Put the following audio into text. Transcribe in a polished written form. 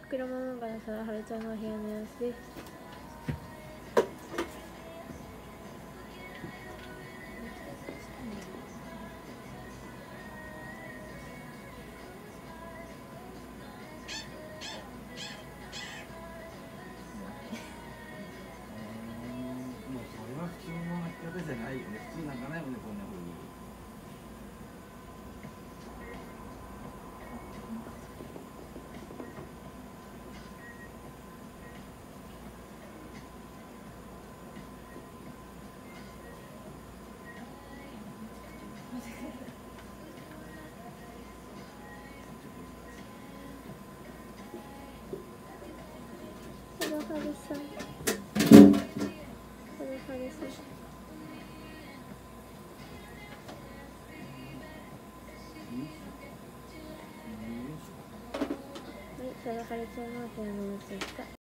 袋ママからさ、はるちゃんのお部屋の様子です。 もうそれは普通の泣き方じゃないよね。普通泣かないよね、こんな風に。 はるはるさん、はるはるさん。はい、それはるちゃんのお部屋の様子でした。